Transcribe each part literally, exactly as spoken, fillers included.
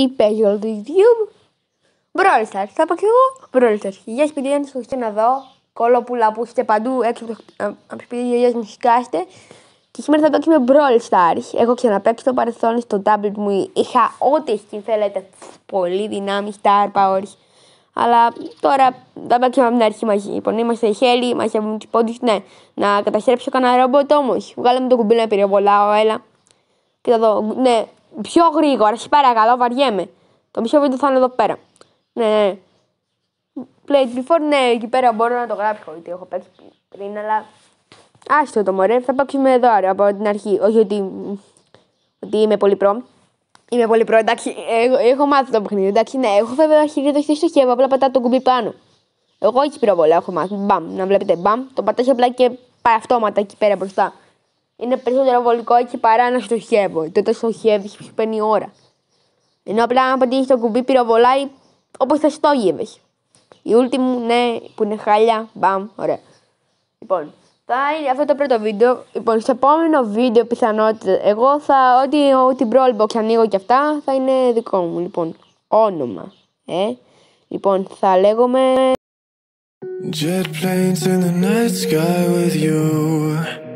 τι παίζει όλο το YouTube. Brawl Stars, θα πω κι εγώ Brawl Stars. Γεια σας παιδιά, είναι στο χωριστό να δω. Κολόπουλα που είστε παντού έξω από το σπίτι της γιαγιάς μου, σκάστε. Και σήμερα θα παίξουμε Brawl Stars. Έχω ξαναπαίξει στο παρελθόν στο tablet μου. Είχα ό,τι skin θέλετε. Πολύ δυνάμει, star powers. Αλλά τώρα θα παίξουμε από την αρχή μαζί. Λοιπόν, είμαστε οι Χέλη, μας έχουν τους πόντους. Ναι, να καταστρέψω κανένα ρομπότ όμως. Βγάλαμε το κουμπί να πυροβολάω, έλα. Και θα δω, ναι, πιο γρήγορα, σε παρακαλώ, βαριέμαι. Το μισό βίντεο θα είναι εδώ πέρα. Ναι, ναι. Play before, ναι, εκεί πέρα μπορώ να το γράψω. Γιατί έχω παίξει πριν, αλλά. Άστο το μωρέ, θα παίξουμε εδώ άρα, από την αρχή. Όχι ότι, ότι είμαι πολύ προ. Είμαι πολύ προ, εντάξει. Έχω, έχω μάθει το παιχνίδι. Εντάξει, ναι, έχω βέβαια χειρίδωση στο χέρι, απλά πατάω το κουμπί πάνω. Εγώ εκεί πυροβολάω, έχω μάθει. Μπαμ, να βλέπετε, μπαμ. Το πατάς απλά και πάει αυτόματα εκεί πέρα μπροστά. Είναι περισσότερο βολικό έτσι παρά να στοχεύω. Τότε στοχεύεις, σου παίρνει ώρα. Ενώ απλά να πατήσεις το κουμπί πυροβολάει όπως θα στόγευες. Η ulti μου, ναι, που είναι χάλια, μπαμ, ωραία. Λοιπόν, θα είναι αυτό το πρώτο βίντεο. Λοιπόν, στο επόμενο βίντεο πιθανότητα, εγώ θα, ό,τι, ό,τι Brawl Box ανοίγω και αυτά, θα είναι δικό μου. Λοιπόν, όνομα, ε. Λοιπόν, θα λέγομαι... Jet planes in the night sky with you.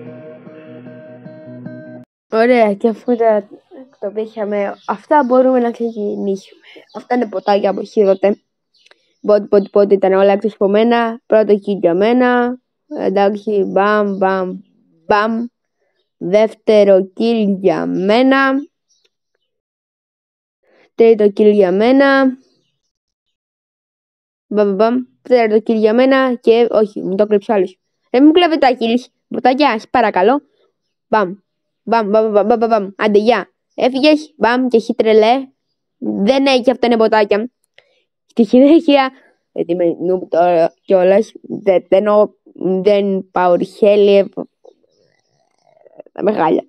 Ωραία, και αφού τα το πήγαμε, αυτά μπορούμε να ξεκινήσουμε. Αυτά είναι ποτάκια από χείροτε. Πότε, πότε, πότε ήταν όλα έξω από μένα. Πρώτο kill για μένα. Εντάξει, μπαμ, μπαμ, μπαμ. Δεύτερο kill για μένα. Τρίτο kill για μένα. Μπαμ, μπαμ. Τέταρτο kill για μένα. Και όχι, μου το κρύψω άλλος. Δεν μου κλέβετε τα kills. Ποτάκια, παρακαλώ. Μπαμ. Μπαμ, μπαμ, μπαμ, μπαμ, μπαμ. Άντε, γεια. Έφυγες, μπαμ, και εσύ τρελέ. Δεν έχει, αυτά είναι ποτάκια. Στη συνέχεια, γιατί είμαι νουμπ τώρα κιόλας, δεν, δεν, δεν πάω ριχέλη, τα μεγάλα.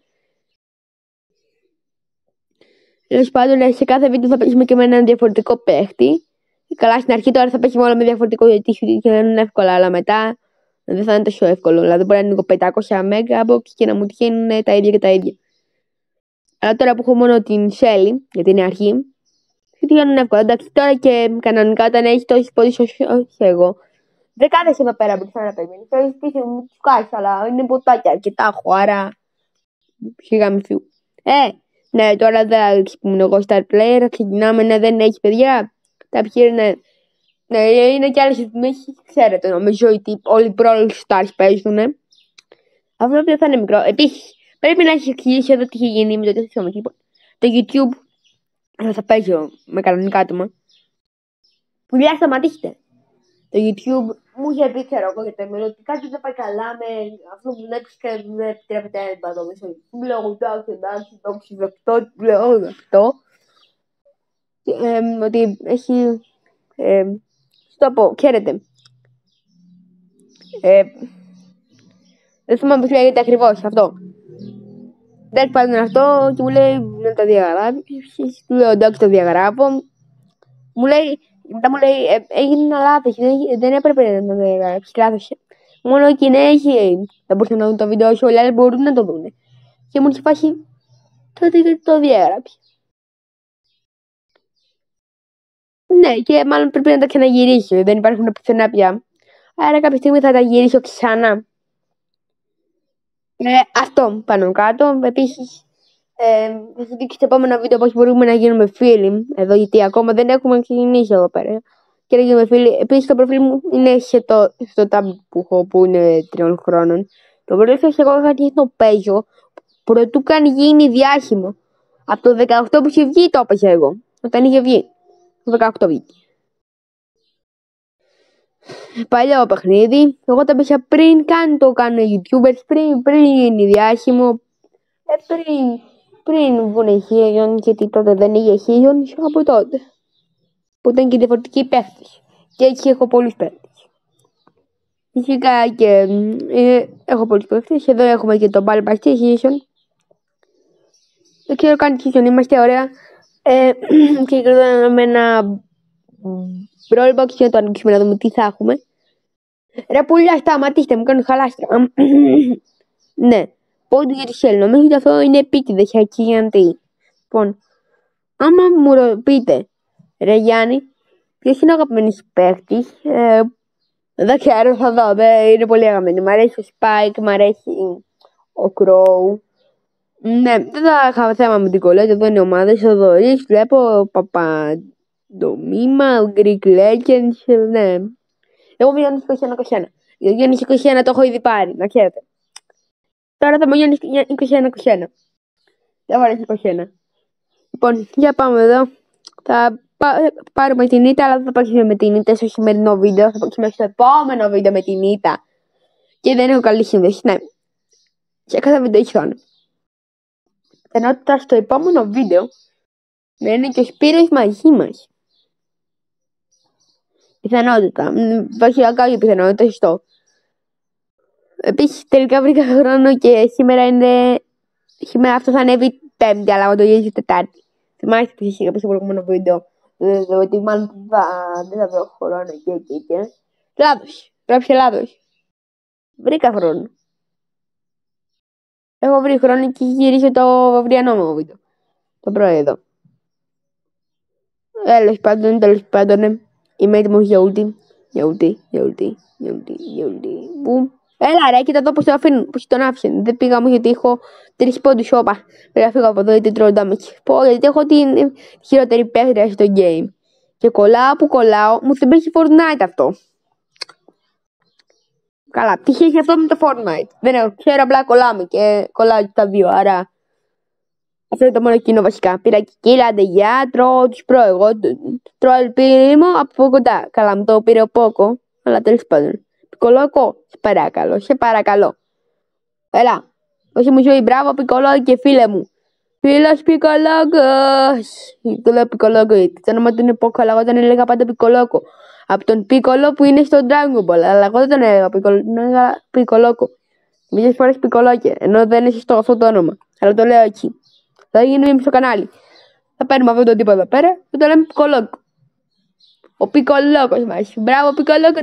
Τέλος πάντων, σε κάθε βίντεο θα παίξουμε και με έναν διαφορετικό παίχτη. Καλά, στην αρχή τώρα θα παίξουμε όλα με διαφορετικό, γιατί είναι εύκολα, αλλά μετά δεν θα είναι τόσο εύκολο. Δηλαδή, μπορεί να είναι πεντακόσια megabox και να μου τυχαίνουν τα ίδια και τα ίδια. Αλλά τώρα που έχω μόνο την Shelly, γιατί είναι αρχή, γιατί είναι εύκολο. Εντάξει, τώρα και κανονικά όταν έχει τόσες πόντους όσο εγώ, δεν κάθεσαι εδώ πέρα που να περιμένεις. Θέλεις πίσω μου τους κάνεις, αλλά είναι ποτάκια και τα έχω, άρα σιγά μη φύγω. Ε, ναι, τώρα δεν ήμουν εγώ star player, ξεκινάμε, ναι, δεν έχει παιδιά. Τα ποιοι είναι, ναι, είναι κι άλλες ρυθμίσεις, ξέρετε, νομίζω ότι όλοι οι Brawl Stars παίζουνε. Αυτό δεν θα είναι μικρό. Επίσης, πρέπει να έχει εξηγήσει εδώ τι έχει γίνει με το τέτοιο μου. Το YouTube θα παίζω με κανονικά άτομα. Πουλιά, σταματήστε. Το YouTube μου είχε πει, ξέρω εγώ, για τα μελλοντικά κάτι δεν πάει καλά με αυτό που λέξει και δεν επιτρέπεται να πατώ μέσα. Μου λέω εντάξει, εντάξει, το ξυδευτό, του λέω αυτό. Ότι έχει. Στο πω, ξέρετε. Δεν θυμάμαι πώς λέγεται ακριβώς αυτό. Δεν πάνε αυτό και μου λέει να το διαγράψεις. Του λέω εντάξει, το διαγράφω. Μου λέει, μετά μου λέει ε, έγινε ένα λάθος, δεν έπρεπε να το διαγράψεις, λάθος. Μόνο οι Κινέζοι δεν μπορούσαν να δουν το βίντεο, όλοι οι άλλοι μπορούν να το δουν. Και μου είχε φάσει τότε γιατί το διαγράψει. Ναι, και μάλλον πρέπει να τα ξαναγυρίσω, δεν υπάρχουν πουθενά πια. Άρα κάποια στιγμή θα τα γυρίσω ξανά. Ε, αυτό πάνω κάτω. Επίσης, ε, θα σας δείξω στο επόμενο βίντεο πώς μπορούμε να γίνουμε φίλοι. Εδώ, γιατί ακόμα δεν έχουμε ξεκινήσει εδώ πέρα. Και να γίνουμε φίλοι. Επίσης, το προφίλ μου είναι σε το, στο tab που έχω, που είναι τριών χρόνων. Το προφίλ εγώ είχα αρχίσει να παίζω πρωτού καν γίνει διάσημο. Από το δεκαοκτώ που είχε βγει το έπαιζα εγώ. Όταν είχε βγει. Το δεκαοκτώ βγήκε. Παλιό παιχνίδι. Εγώ τα έπαιζα πριν καν το κάνω YouTubers, πριν, πριν γίνει διάσημο. Ε, πριν, πριν βγουν χίλιον, γιατί τότε δεν είχε χίλιον, από τότε. Που ήταν και διαφορετικοί παίχτες. Και έτσι έχω πολλούς παίχτες. Φυσικά και ε, έχω πολλούς παίχτες. Εδώ έχουμε και το Ball Back Season. Δεν ξέρω καν τι season είμαστε, ωραία. Ε, και κρατάμε με ένα Brawl Box και να το ανοίξουμε να δούμε τι θα έχουμε. Ρε πουλιά, σταματήστε, μου κάνουν χαλάστρα. Ναι, πόντου για τη Shell. Νομίζω ότι αυτό είναι επίτηδες, έτσι γιατί. Λοιπόν, Άμα μου ρο- πείτε, ρε Γιάννη, ποιος είναι ο αγαπημένος παίκτης, ε, δεν ξέρω, θα δω. Δεν είναι πολύ αγαπημένο. Μ' αρέσει ο Spike, μ' αρέσει ο Crow. Ναι, δεν θα είχα θέμα με την κολλέτα, εδώ είναι ομάδες. Ο Δωρής, βλέπω, ο Παπαντομήμα, ο Greek Legends, ε, ναι. Εγώ είμαι Γιάννης είκοσι ένα είκοσι ένα. Ο Γιάννης είκοσι ένα το έχω ήδη πάρει, να ξέρετε. Τώρα θα είμαι ο Γιάννης είκοσι ένα είκοσι ένα. Δεν μου αρέσει είκοσι ένα. Λοιπόν, για πάμε εδώ. Θα πά- πάρουμε την ήττα, αλλά δεν θα παίξουμε με την ήττα στο σημερινό βίντεο. Θα παίξουμε στο επόμενο βίντεο με την ήττα. Και δεν έχω καλή σύνδεση. Ναι. Σε κάθε βίντεο έχει χρόνο. Ενότητα στο επόμενο βίντεο να είναι και ο Σπύρος μαζί μας. Πιθανότητα. Υπάρχει κάποια πιθανότητα, σωστό. Επίσης τελικά βρήκα χρόνο και σήμερα είναι. Σήμερα αυτό θα ανέβει Πέμπτη, αλλά εγώ το γυρίζω Τετάρτη. Θυμάστε που είχα πει στο προηγούμενο βίντεο ότι μάλλον δεν θα βρω χρόνο και εκεί και. Λάθος. Γράψε λάθος. Βρήκα χρόνο. Έχω βρει χρόνο και γυρίσω το αυριανό μου βίντεο. Το πρωί εδώ. Τέλος πάντων, τέλος πάντων. Είμαι έτοιμος για ούλτι. Για ούλτι, για ούλτι, για ούλτι, για ούλτι. Μπουμ. Έλα ρε, κοίτα εδώ πως το αφήνουν, πως τον άφησαν. Δεν πήγα όμως γιατί έχω τρεις πόντους, όπα. Πρέπει να φύγω από εδώ γιατί τρώω damage. Πω, γιατί έχω την χειρότερη παίκτρια στο game. Και κολλάω που κολλάω, μου θυμίζει Fortnite αυτό. Καλά, τι έχει αυτό με το Fortnite. Δεν έχω, ξέρω, απλά κολλάμε και κολλάω και τα δύο, άρα. Αυτό είναι το μόνο κοινό βασικά. Πήρα και κύλα, αντεγιά, τρώω τους προ. Εγώ τρώω ελπίδημο από κοντά. Καλά, μου το πήρε ο Πόκο, αλλά τέλος πάντων. Πικολόκο, σε παρακαλώ, σε παρακαλώ. Έλα, όχι μου ζωή, μπράβο Πικολόκο και φίλε μου. Φίλος Πικολόκος. Το λέω Πικολόκο, το όνομα του είναι Πόκο, αλλά εγώ τον έλεγα πάντα Πικολόκο. Από τον Πίκολο που είναι στο Dragon Ball, αλλά εγώ δεν τον έλεγα Πικολόκο, τον έλεγα Πικολόκο. Μίλες φορές Πικολόκε, ενώ δεν είναι σωστό αυτό το όνομα, αλλά το λέω εκεί. Θα γίνει μήνυμα στο κανάλι. Θα παίρνουμε αυτό το τύπο εδώ πέρα και το λέμε Πικολόκο. Ο Πικολόκος μας. Μπράβο Πικολόκο.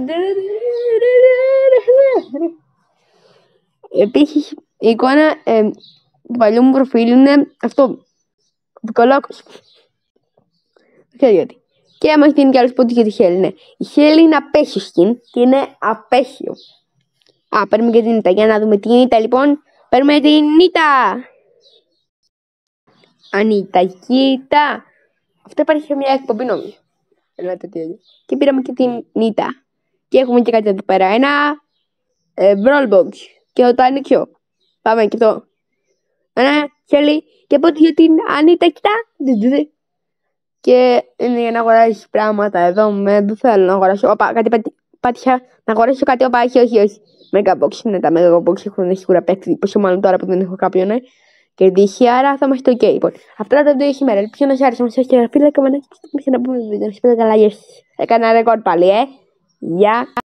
Επίσης η εικόνα ε, του παλιού μου προφίλ είναι αυτό. Ο Πικολόκος. Δεν ξέρω γιατί. Και άμα έχει και άλλους πόντους για τη Χέλη. Ναι. Η Χέλη είναι απέσιο skin και είναι απέσιο. Α, παίρνουμε και την ήττα. Για να δούμε την ήττα λοιπόν. Παίρνουμε την ήττα. Ανίτα, κοίτα. Αυτό υπάρχει σε μια εκπομπή νομίζω. Ελάτε τι έγινε. Και πήραμε και την Νίτα. Και έχουμε και κάτι εδώ πέρα. Ένα ε, Brawl Box. Και το είναι ποιο. Πάμε και αυτό. Ένα χέλι. Και πότε για την Ανίτα, κοιτά. Και είναι για να αγοράσει πράγματα εδώ. Με, δεν θέλω να αγοράσω. Οπα, κάτι πατ, πάτησα. Να αγοράσω κάτι. Οπα, όχι, όχι, όχι. Mega Box. Είναι τα Mega Box. Έχουν σίγουρα παίξει. Πόσο μάλλον τώρα που δεν έχω κάποιον. Ε. Κερδίσει, άρα θα είμαστε ok. Λοιπόν, αυτά τα βίντεο σήμερα. Ελπίζω να σας άρεσε. Μας έχει γραφεί, like, comment, και να πούμε βίντεο. Να σας πείτε καλά, yes. Έκανα ρεκόρ πάλι, ε. Γεια.